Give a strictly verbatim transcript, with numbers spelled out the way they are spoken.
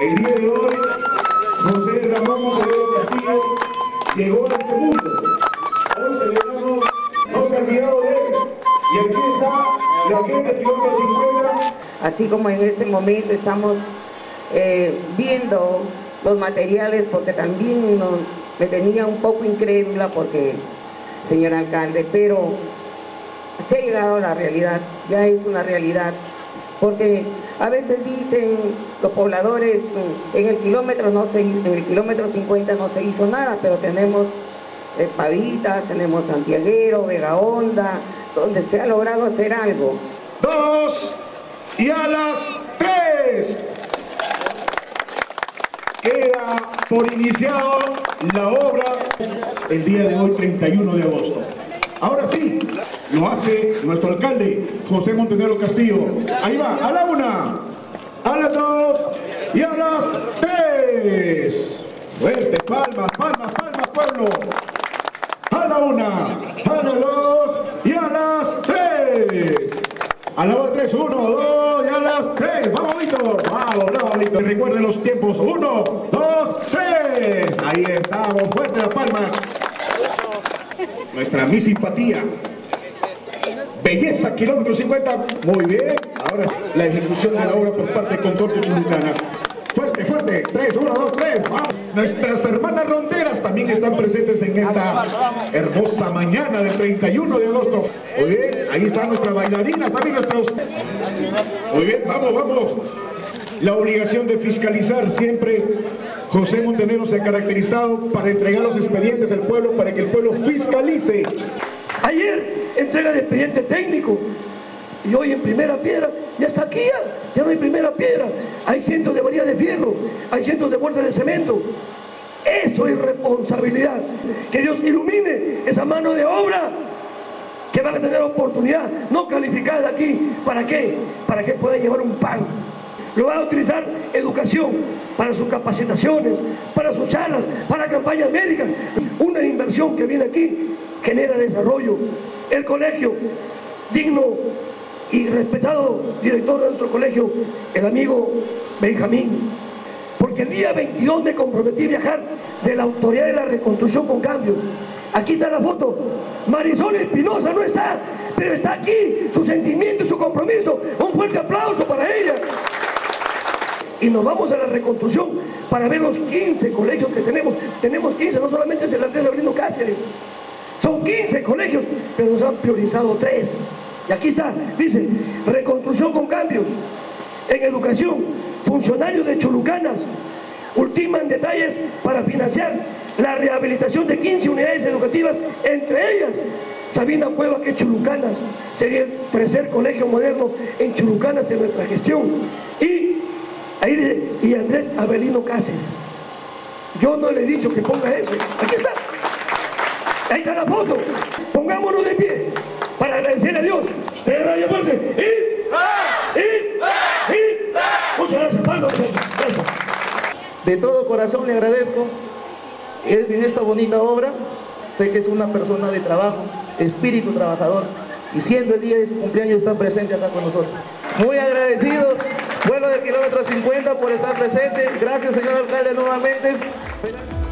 El día de hoy, José Ramón Montenegro Castillo llegó a este mundo. Hoy celebramos, no se ha olvidado de él. Y aquí está la gente de kilómetro cincuenta. Así como en este momento estamos eh, viendo los materiales, porque también no, me tenía un poco incrédula, porque, señor alcalde, pero se ha llegado a la realidad, ya es una realidad. Porque a veces dicen los pobladores, en el kilómetro no se, en el kilómetro cincuenta no se hizo nada, pero tenemos eh, Pavitas, tenemos Santiaguero, Vega Honda, donde se ha logrado hacer algo. Dos y a las tres. Queda por iniciado la obra el día de hoy, treinta y uno de agosto. Ahora sí, lo hace nuestro alcalde, José Montenegro Castillo. Ahí va, a la una, a las dos y a las tres. Fuerte, palmas, palmas, palmas, pueblo. A la una, a las dos y a las tres. A la hora tres, uno, dos y a las tres. ¡Vamos, Víctor! ¡Vamos, bravo, Víctor! Recuerden los tiempos. Uno, dos, tres. Ahí estamos, fuerte las palmas. Nuestra mi simpatía. Belleza, kilómetro cincuenta. Muy bien. Ahora la ejecución de la obra por parte de Consorcio Chulucanas. Fuerte, fuerte. tres, uno, dos, tres. ¡Vamos! Nuestras hermanas ronderas también están presentes en esta hermosa mañana del treinta y uno de agosto. Muy bien. Ahí están nuestras bailarinas, también nuestros... Muy bien, vamos, vamos. La obligación de fiscalizar siempre. José Montenegro se ha caracterizado para entregar los expedientes al pueblo, para que el pueblo fiscalice. Ayer entrega de expediente técnico y hoy en primera piedra ya está aquí, ya, ya no hay primera piedra. Hay cientos de varillas de fierro, hay cientos de bolsas de cemento. Eso es responsabilidad. Que Dios ilumine esa mano de obra que van a tener oportunidad no calificada aquí. ¿Para qué? Para que pueda llevar un pan. Lo va a utilizar educación para sus capacitaciones, para sus charlas, para campañas médicas. Una inversión que viene aquí genera desarrollo. El colegio, digno y respetado director de nuestro colegio, el amigo Benjamín. Porque el día veintidós me comprometí a viajar de la Autoridad de la Reconstrucción con Cambios. Aquí está la foto. Marisol Espinosa no está, pero está aquí su sentimiento y su compromiso. Un fuerte aplauso para ella. Y nos vamos a la reconstrucción para ver los quince colegios que tenemos. Tenemos quince, no solamente es el Andrés Avelino Cáceres. Son quince colegios, pero nos han priorizado tres. Y aquí está, dice, reconstrucción con cambios. En educación, funcionarios de Chulucanas ultiman detalles para financiar la rehabilitación de quince unidades educativas, entre ellas Sabina Cueva, que es Chulucanas. Sería el tercer colegio moderno en Chulucanas de nuestra gestión. Y ahí dice, y Andrés Avelino Cáceres. Yo no le he dicho que ponga eso. Aquí está. Ahí está la foto. Pongámonos de pie para agradecerle a Dios. De Radio Fuerte. Y, y, y. Muchas gracias, Pablo. Gracias. De todo corazón le agradezco en esta bonita obra. Sé que es una persona de trabajo, espíritu trabajador. Y siendo el día de su cumpleaños está presente acá con nosotros. Muy agradecidos, pueblo del kilómetro cincuenta, por estar presente. Gracias, señor alcalde, nuevamente.